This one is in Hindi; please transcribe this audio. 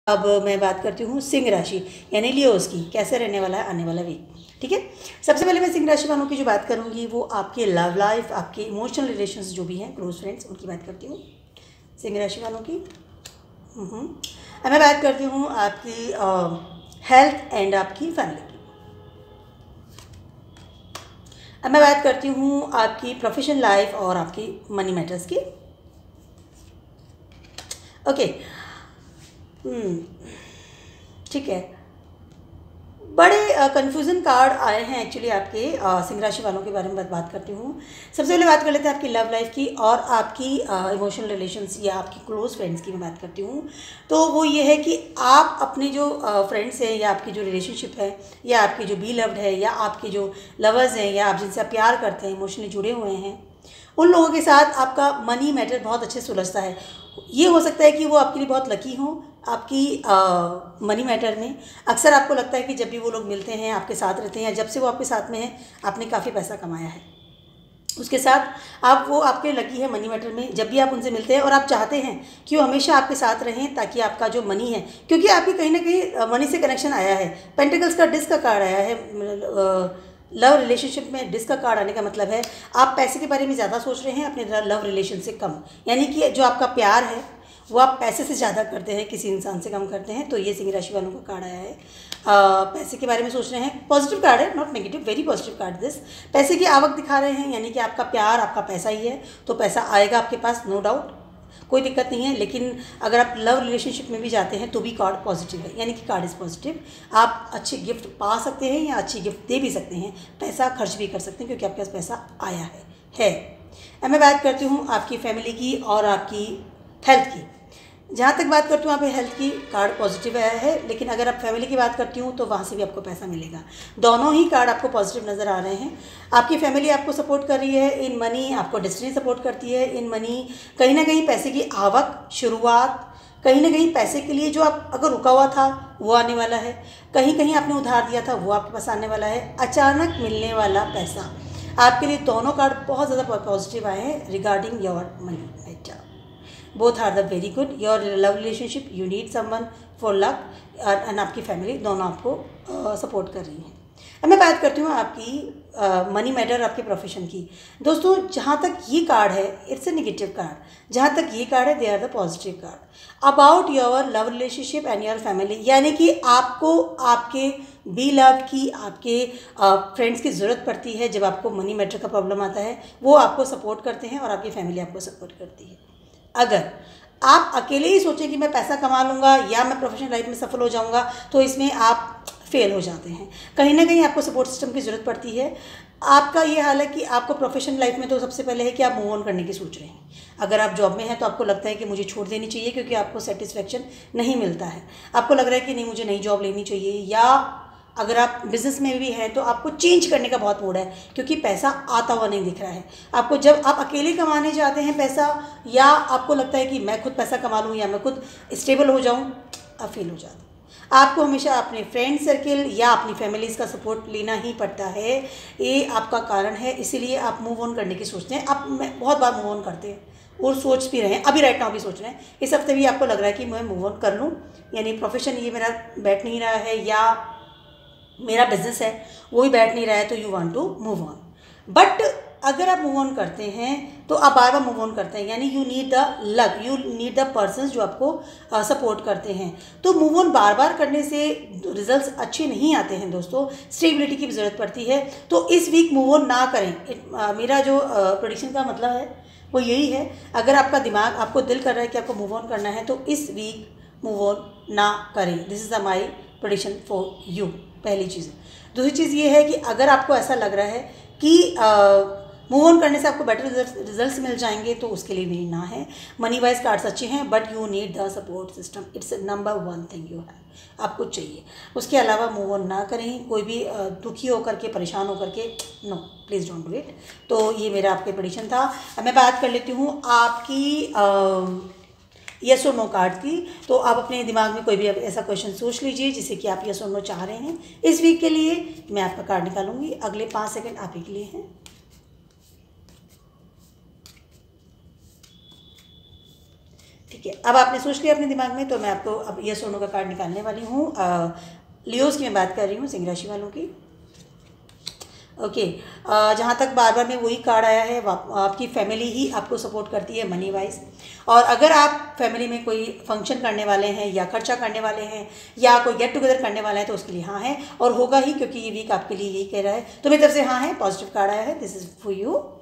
अब मैं बात करती हूँ सिंह राशि यानी लियोस की, कैसे रहने वाला है आने वाला वीक। ठीक है, सबसे पहले मैं सिंह राशि वालों की जो बात करूँगी वो आपके लव लाइफ, आपके इमोशनल रिलेशंस जो भी हैं, क्लोज फ्रेंड्स, उनकी बात करती हूँ सिंह राशि वालों की। अब मैं बात करती हूँ आपकी हेल्थ एंड आपकी फैमिली की। अब मैं बात करती हूँ आपकी प्रोफेशनल लाइफ और आपकी मनी मैटर्स की। ओके, ठीक है। बड़े कन्फ्यूज़न कार्ड आए हैं एक्चुअली आपके सिंह राशि वालों के बारे में बात करती हूँ। सबसे पहले बात कर लेते हैं आपकी लव लाइफ की और आपकी इमोशनल रिलेशंस या आपकी क्लोज फ्रेंड्स की मैं बात करती हूँ। तो वो ये है कि आप अपने जो फ्रेंड्स हैं या आपकी जो रिलेशनशिप है या आपकी जो बी लव्ड है या आपके जो लवर्स हैं या आप जिनसे आप प्यार करते हैं, इमोशनली जुड़े हुए हैं, उन लोगों के साथ आपका मनी मैटर बहुत अच्छे सुलझता है। ये हो सकता है कि वो आपके लिए बहुत लकी हों आपकी मनी मैटर में। अक्सर आपको लगता है कि जब भी वो लोग मिलते हैं, आपके साथ रहते हैं या जब से वो आपके साथ में हैं, आपने काफ़ी पैसा कमाया है। उसके साथ आप वो आपके लकी है मनी मैटर में। जब भी आप उनसे मिलते हैं और आप चाहते हैं कि वो हमेशा आपके साथ रहें ताकि आपका जो मनी है, क्योंकि आपकी कहीं ना कहीं मनी से कनेक्शन आया है। पेंटिकल्स का डिस्क का कार्ड आया है। लव रिलेशनशिप में डिस्क का कार्ड आने का मतलब है आप पैसे के बारे में ज़्यादा सोच रहे हैं अपने लव रिलेशन से कम, यानी कि जो आपका प्यार है वो आप पैसे से ज़्यादा करते हैं, किसी इंसान से कम करते हैं। तो ये सिंह राशि वालों का कार्ड आया है। पैसे के बारे में सोच रहे हैं, पॉजिटिव कार्ड है, not negative, very positive card this. पैसे की आवक दिखा रहे हैं, यानी कि आपका प्यार, आपका पैसा ही है, तो पैसा आएगा आपके पास, नो डाउट, कोई दिक्कत नहीं है। लेकिन अगर आप लव रिलेशनशिप में भी जाते हैं तो भी कार्ड पॉजिटिव है, यानी कि कार्ड इज़ पॉजिटिव। आप अच्छे गिफ्ट पा सकते हैं या अच्छी गिफ्ट दे भी सकते हैं, पैसा खर्च भी कर सकते हैं क्योंकि आपके पास पैसा आया है। अब मैं बात करती हूँ आपकी फैमिली की और आपकी हेल्थ की। जहाँ तक बात करती हूँ आप हेल्थ की, कार्ड पॉजिटिव आया है, लेकिन अगर आप फैमिली की बात करती हूँ तो वहाँ से भी आपको पैसा मिलेगा। दोनों ही कार्ड आपको पॉजिटिव नज़र आ रहे हैं। आपकी फैमिली आपको सपोर्ट कर रही है इन मनी, आपको डेस्टिनी सपोर्ट करती है इन मनी। कहीं ना कहीं पैसे की आवक, शुरुआत, कहीं ना कहीं पैसे के लिए जो आप अगर रुका हुआ था वो आने वाला है, कहीं कहीं आपने उधार दिया था वो आपके पास आने वाला है, अचानक मिलने वाला पैसा आपके लिए। दोनों कार्ड बहुत ज़्यादा पॉजिटिव आए हैं regarding your money matter. Both are the very good. Your love relationship, you need someone for luck, and आपकी फैमिली दोनों आपको सपोर्ट कर रही हैं। अब मैं बात करती हूँ आपकी मनी मैटर, आपके प्रोफेशन की। दोस्तों, जहाँ तक ये कार्ड है इट्स ए नेगेटिव कार्ड, जहाँ तक ये कार्ड है they are the positive card about your love relationship and your family, यानी कि आपको आपके बी लव की, आपके फ्रेंड्स की ज़रूरत पड़ती है। जब आपको मनी मैटर का प्रॉब्लम आता है वो आपको सपोर्ट करते हैं और आपकी फैमिली आपको सपोर्ट करती है। अगर आप अकेले ही सोचें कि मैं पैसा कमा लूँगा या मैं प्रोफेशनल लाइफ में सफल हो जाऊँगा तो इसमें आप फेल हो जाते हैं। कहीं ना कहीं आपको सपोर्ट सिस्टम की ज़रूरत पड़ती है। आपका ये हाल है कि आपको प्रोफेशनल लाइफ में तो सबसे पहले है कि आप मूव ऑन करने की सोच रहे हैं। अगर आप जॉब में हैं तो आपको लगता है कि मुझे छोड़ देनी चाहिए क्योंकि आपको सेटिस्फेक्शन नहीं मिलता है, आपको लग रहा है कि नहीं मुझे नई जॉब लेनी चाहिए, या अगर आप बिज़नेस में भी हैं तो आपको चेंज करने का बहुत मूड है क्योंकि पैसा आता हुआ नहीं दिख रहा है आपको। जब आप अकेले कमाने जाते हैं पैसा, या आपको लगता है कि मैं खुद पैसा कमा लूँ या मैं खुद स्टेबल हो जाऊँ, आप फेल हो जाते हैं। आपको हमेशा अपने फ्रेंड सर्किल या अपनी फैमिलीज़ का सपोर्ट लेना ही पड़ता है, ये आपका कारण है, इसीलिए आप मूव ऑन करने की सोचते हैं। आप बहुत बार मूव ऑन करते हैं और सोच भी रहे हैं, अभी राइट नाउ भी सोच रहे हैं। इस हफ्ते भी आपको लग रहा है कि मैं मूव ऑन कर लूँ, यानी प्रोफेशन ये मेरा बैठ नहीं रहा है या मेरा बिजनेस है वो ही बैठ नहीं रहा है, तो you want to move on. But अगर आप मूव ऑन करते हैं तो आप बार बार मूव ऑन करते हैं, यानी you need the luck, you need the person जो आपको सपोर्ट करते हैं। तो मूव ऑन बार बार करने से रिजल्ट्स अच्छे नहीं आते हैं दोस्तों, स्टेबिलिटी की भी ज़रूरत पड़ती है। तो इस वीक मूव ऑन ना करें। मेरा जो प्रेडिक्शन का मतलब है वो यही है। अगर आपका दिमाग, आपको दिल कर रहा है कि आपको मूव ऑन करना है तो इस वीक मूव ऑन ना करें। This is my prediction for you, पहली चीज़। दूसरी चीज़ ये है कि अगर आपको ऐसा लग रहा है कि मूव ऑन करने से आपको बेटर रिजल्ट्स मिल जाएंगे तो उसके लिए भी ना है। मनी वाइज कार्ड्स अच्छे हैं but you need the support system, it's number one thing you have, आपको चाहिए। उसके अलावा मूव ऑन ना करें, कोई भी दुखी होकर के, परेशान होकर के, no please don't do it. तो ये मेरा आपके प्रेडिक्शन था। अब मैं बात कर लेती हूँ आपकी यस और नो कार्ड की। तो आप अपने दिमाग में कोई भी ऐसा क्वेश्चन सोच लीजिए जिसे कि आप यस और नो चाह रहे हैं इस वीक के लिए। मैं आपका कार्ड निकालूंगी, अगले 5 सेकंड आप ही के लिए हैं। ठीक है, अब आपने सोच लिया अपने दिमाग में, तो मैं आपको अब यस और नो का कार्ड निकालने वाली हूँ। लियोज़ की मैं बात कर रही हूँ, सिंह राशि वालों की। ओके, जहाँ तक बार बार में वही कार्ड आया है, आपकी फैमिली ही आपको सपोर्ट करती है मनी वाइज। और अगर आप फैमिली में कोई फंक्शन करने वाले हैं या खर्चा करने वाले हैं या कोई गेट टुगेदर करने वाले हैं तो उसके लिए हाँ है, और होगा ही, क्योंकि ये वीक आपके लिए यही कह रहा है। तो मेरी तरफ से हाँ है, पॉजिटिव कार्ड आया है, दिस इज़ फॉर यू।